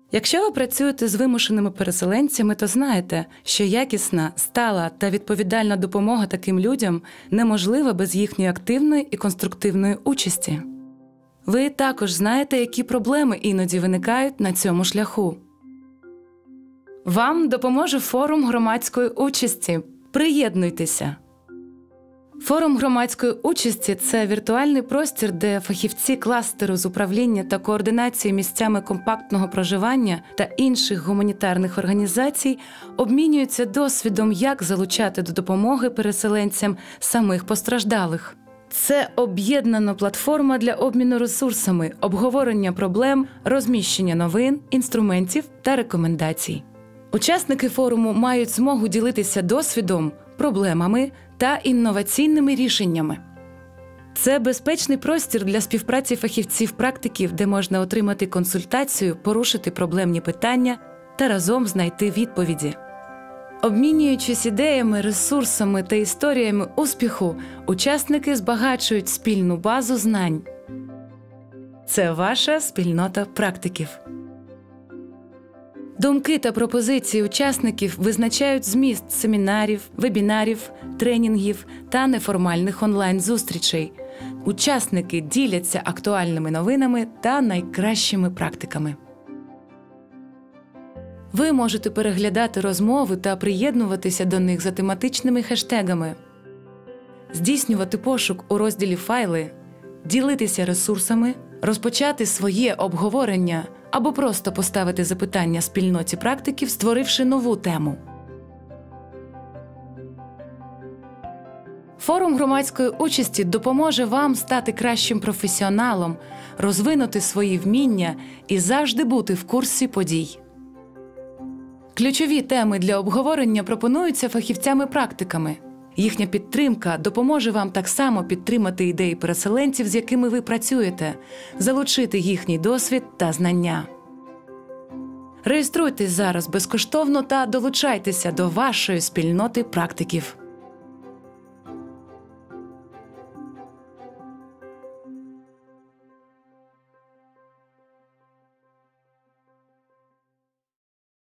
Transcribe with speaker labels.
Speaker 1: Якщо ви працюєте з вимушеними переселенцями, то знаєте, що якісна, стала та відповідальна допомога таким людям неможлива без їхньої активної і конструктивної участі. Ви також знаєте, які проблеми іноді виникають на цьому шляху. Вам допоможе форум громадської участі. Приєднуйтеся! Форум громадської участі – це віртуальний простір, де фахівці кластеру з управління та координації місцями компактного проживання та інших гуманітарних організацій обмінюються досвідом, як залучати до допомоги переселенцям самих постраждалих. Це об'єднана платформа для обміну ресурсами, обговорення проблем, розміщення новин, інструментів та рекомендацій. Учасники форуму мають змогу ділитися досвідом, проблемами та інноваційними рішеннями. Це безпечний простір для співпраці фахівців-практиків, де можна отримати консультацію, порушити проблемні питання та разом знайти відповіді. Обмінюючись ідеями, ресурсами та історіями успіху, учасники збагачують спільну базу знань. Це ваша спільнота практиків. Думки та пропозиції учасників визначають зміст семінарів, вебінарів, тренінгів та неформальних онлайн-зустрічей. Учасники діляться актуальними новинами та найкращими практиками. Ви можете переглядати розмови та приєднуватися до них за тематичними хештегами, здійснювати пошук у розділі «Файли», ділитися ресурсами, розпочати своє обговорення або просто поставити запитання спільноті практиків, створивши нову тему. Форум громадської участі допоможе вам стати кращим професіоналом, розвинути свої вміння і завжди бути в курсі подій. Ключові теми для обговорення пропонуються фахівцями-практиками. Їхня підтримка допоможе вам так само підтримати ідеї переселенців, з якими ви працюєте, залучити їхній досвід та знання. Реєструйтесь зараз безкоштовно та долучайтеся до вашої спільноти практиків.